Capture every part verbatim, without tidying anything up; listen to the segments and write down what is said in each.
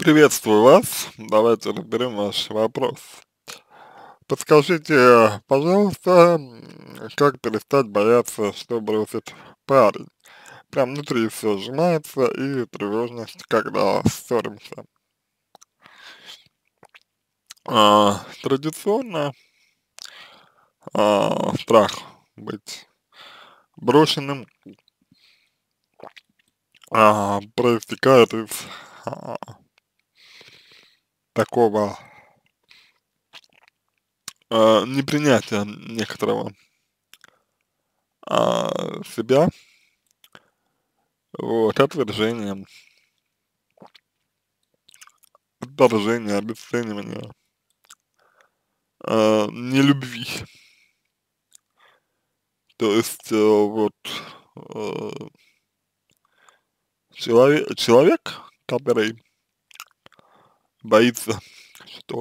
Приветствую вас. Давайте разберем ваш вопрос. Подскажите, пожалуйста, м, как перестать бояться, что бросит парень? Прям внутри все сжимается и тревожность, когда ссоримся. А, традиционно а, страх быть брошенным а, проистекает из а, такого а, непринятия некоторого а, себя, вот, отвержением, отторжение, обесценивание, э, нелюбви. То есть, э, вот, э, человек, человек, который боится, что,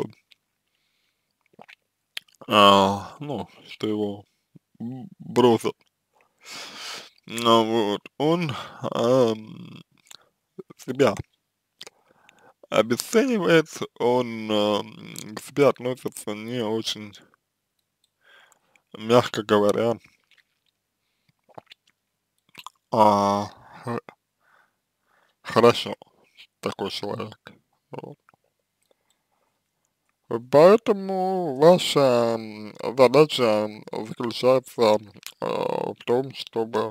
а, ну, что его м, бросят, ну, вот, он ам, себя обесценивает, он ам, к себе относится не очень, мягко говоря, а, х- хорошо, такой человек. Вот. Поэтому ваша м, задача заключается э, в том, чтобы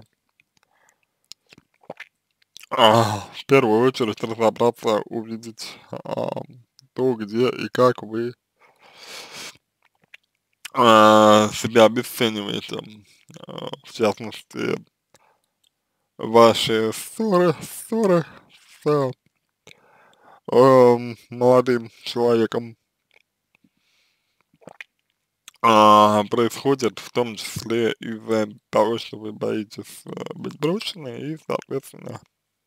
а, в первую очередь разобраться, увидеть а, то, где и как вы а, себя обесцениваете. А, в частности, ваши ссоры, ссоры с эм, молодым человеком а, происходят в том числе из-за того, что вы боитесь э, быть брошены и, соответственно,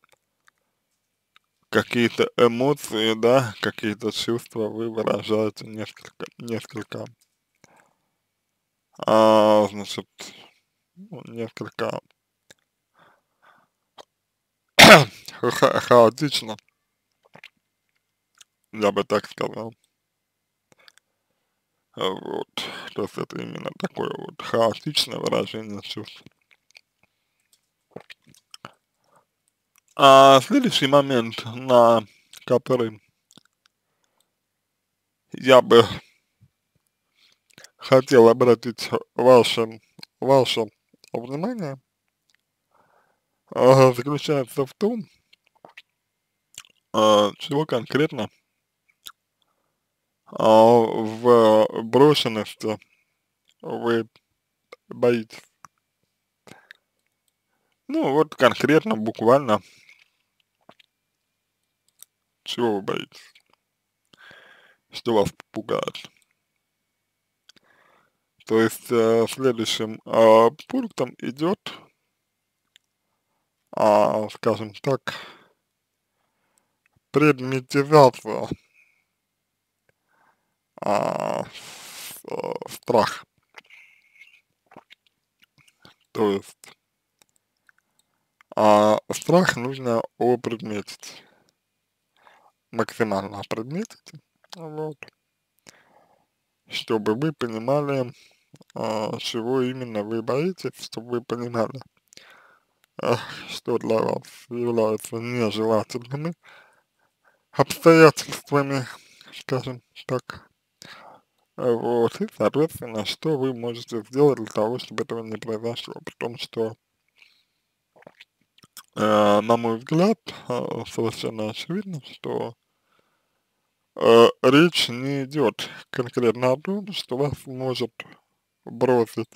какие-то эмоции, да, какие-то чувства вы выражаете несколько, несколько, а, значит, ну, несколько ха- хаотично, я бы так сказал. А, Вот, то есть это именно такое вот хаотичное выражение чувств. А следующий момент, на который я бы хотел обратить ваше, ваше внимание, а, заключается в том, а, чего конкретно а, в брошенности вы боитесь. Ну, вот конкретно, буквально, чего вы боитесь, что вас пугает. То есть э, следующим а, пунктом идет, а, скажем так, предметизация, а, с- э, страх. То есть а, страх нужно опредметить, максимально опредметить, вот, чтобы вы понимали, а, чего именно вы боитесь, чтобы вы понимали, а, что для вас является нежелательными обстоятельствами, скажем так. А, Вот, и, соответственно, что вы можете сделать для того, чтобы этого не произошло. Потому что, э, на мой взгляд, э, совершенно очевидно, что э, речь не идет конкретно о том, что вас может бросить,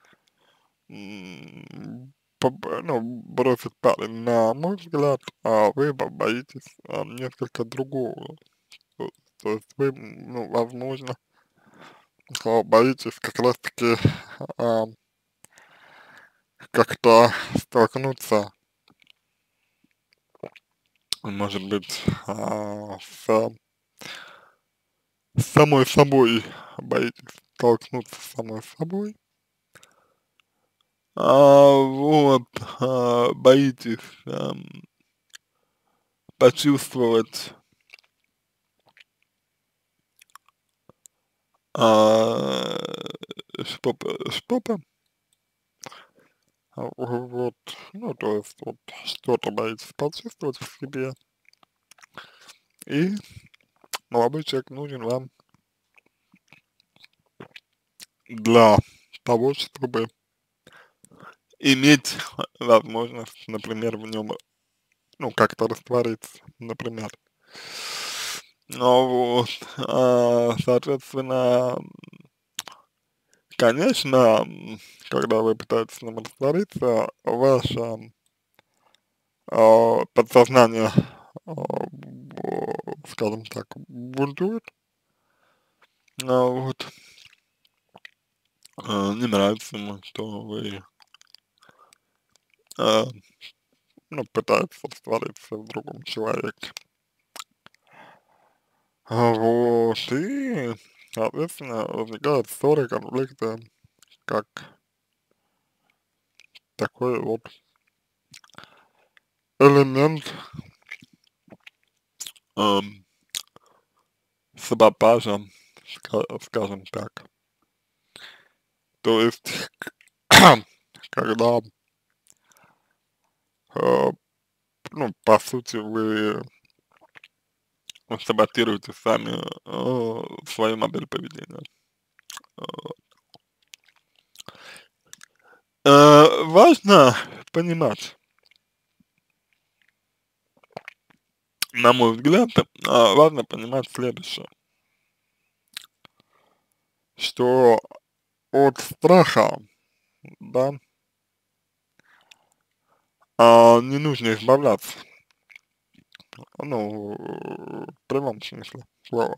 м, поб- ну, бросить парень, на мой взгляд, а вы бо- боитесь а, несколько другого. То, то есть вы, м, ну, возможно, а, боитесь как раз-таки а, как-то столкнуться, может быть, а, с, с самой собой, боитесь столкнуться с самой собой, а, вот, а, боитесь ам, почувствовать а, что-то, что-то, а, вот, ну, то есть, вот, что-то боитесь почувствовать в себе, и молодой человек нужен вам для того, чтобы иметь возможность, например, в нем, ну, как-то раствориться, например. Ну вот, а, соответственно, конечно, м, когда вы пытаетесь в нем раствориться, ваше а, подсознание, а, б скажем так, бунтует. А, вот. А, не нравится ему, что вы, а, ну, пытаетесь раствориться в другом человеке. А, вот, и, соответственно, возникают ссоры, конфликты, как такой вот элемент, ам, саботажа, ска скажем так. То есть, когда, а, ну, по сути, вы саботируете сами, а, свою модель поведения. А, э, важно понимать, на мой взгляд, а, важно понимать следующее, что от страха, да, а, не нужно избавляться, ну, в прямом смысле слова.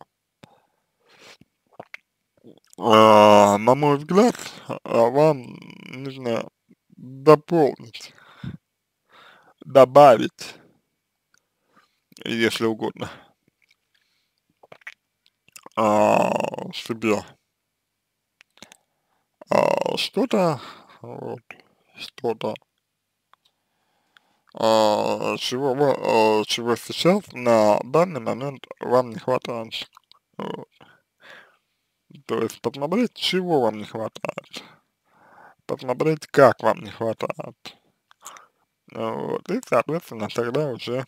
А, на мой взгляд, а, вам нужно дополнить, добавить, если угодно, а, себе, а, что-то, вот, что-то, а, чего вы, а, чего сейчас на данный момент вам не хватает. Вот. То есть посмотреть, чего вам не хватает, посмотреть, как вам не хватает. Вот. И, соответственно, тогда уже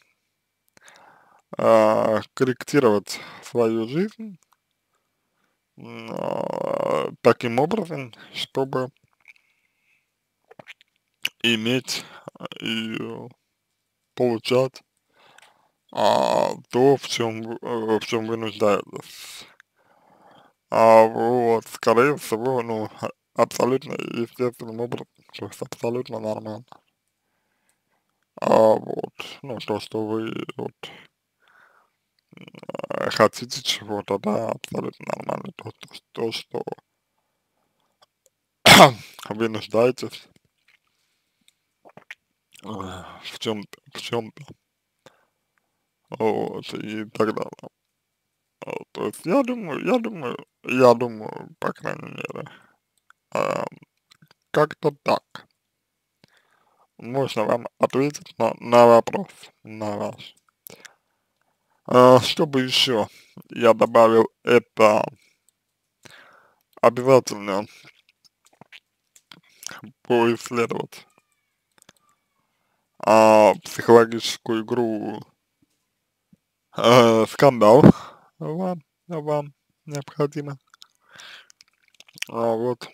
а, корректировать свою жизнь м, а, таким образом, чтобы иметь а, и э, получать а, то, в чем, в чем вы нуждаетесь. А вот, скорее всего, ну, а- абсолютно естественным образом, то есть абсолютно нормально. А вот, ну, то, что вы вот э, хотите чего-то, да, абсолютно нормально. То, то, то что вы нуждаетесь э, в чем-то, в чем-то, вот, и так далее. А, то есть я думаю, я думаю, я думаю, по крайней мере, а, как-то так можно вам ответить на, на вопрос, на ваш. А, что бы еще я добавил, это обязательно поисследовать а, психологическую игру а, скандал вам, вам необходимо. А, вот,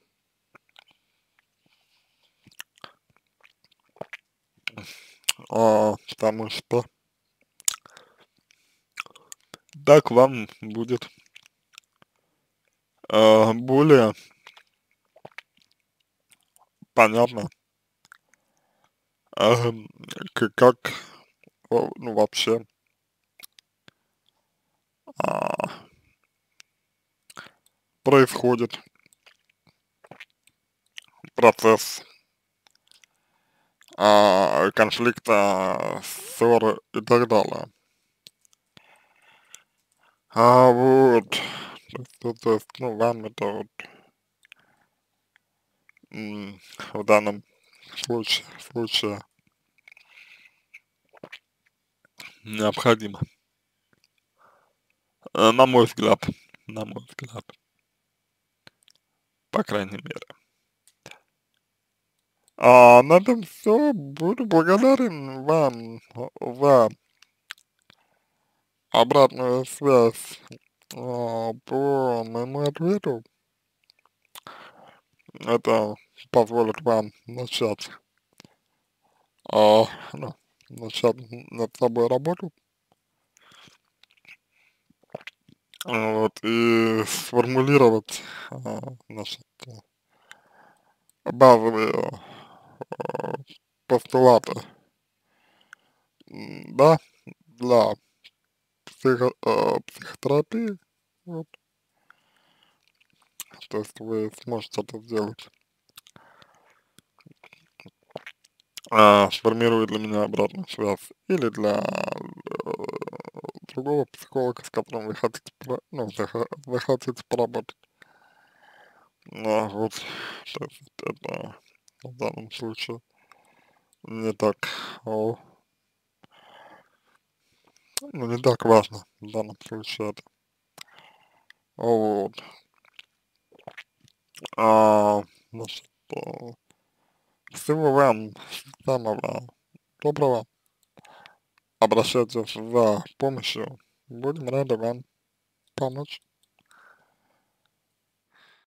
а, потому что так вам будет а, более понятно, а, к- как, о, ну, вообще а, происходит процесс а, конфликта, ссоры и так далее. А вот, то есть, то то есть, ну, вам это вот м, в данном случае, случае необходимо, э, на мой взгляд, на мой взгляд. по крайней мере. А на этом все. Буду благодарен вам за обратную связь а, по моему ответу. Это позволит вам начать, а, ну, начать над собой работу, а, вот, и сформулировать, а, значит, базовые а, постулаты, м, да, для психо, а, психотерапии, вот, то есть вы сможете это сделать. А, сформирует для меня обратную связь или для э, другого психолога, с которым вы хотите, пора- ну, вы, вы хотите поработать. Ну, вот, то есть это в данном случае не так, о, ну, не так важно в данном случае это. Вот. А, значит, э, всего вам самого доброго. Обращайтесь за помощью. Будем рады вам помочь.